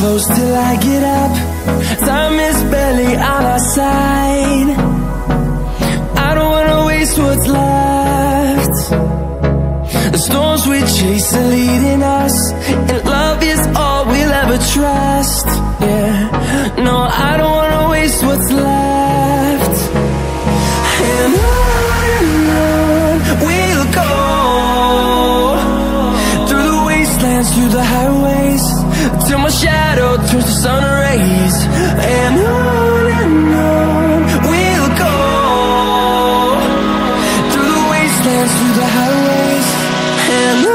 close till I get up. Time is barely on our side. I don't wanna waste what's left. The storms we chase are leading us, and love is all we'll ever trust. Yeah, no, I don't wanna waste what's left. And on we'll go, through the wastelands, through the highways, till my shadow turns to sun rays. And on we'll go, through the wastelands, through the highways, and on we'll go.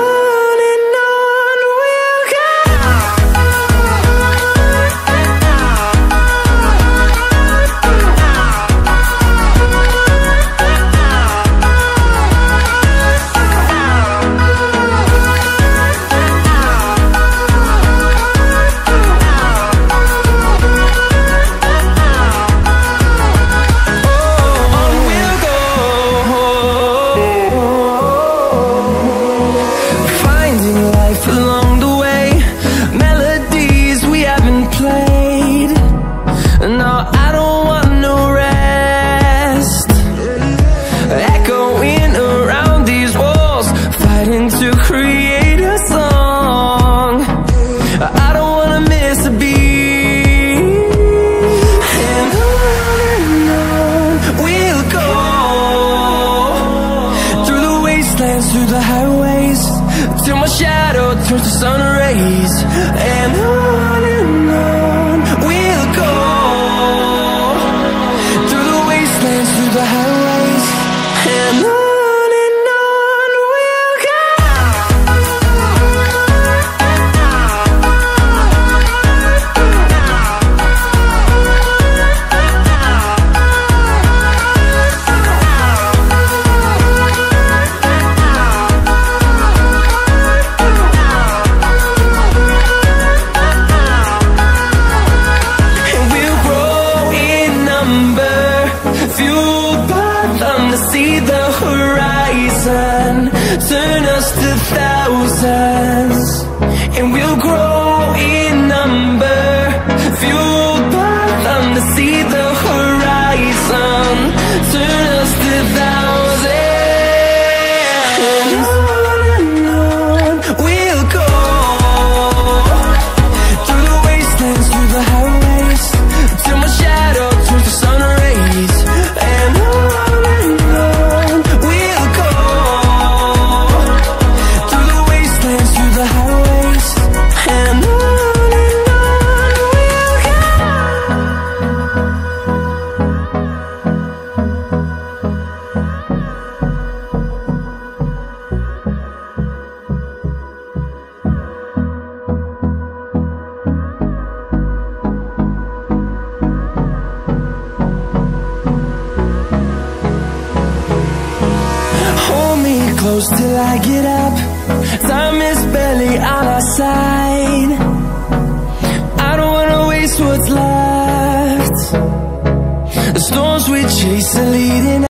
To create a song, I don't wanna miss a beat. And on we'll go, through the wastelands, through the highways, till my shadow turns to sun rays. And on we'll go, through the wastelands, through the highways, and on. See the horizon, turn us to thousands, and we'll grow in number, fueled by them to see the horizon, turn us to thousands. And on we'll go, through the wastelands, through the highways, till my shadow turns to sun rays. And close till I get up. Time is barely on our side. I don't wanna waste what's left. The storms we chase are leading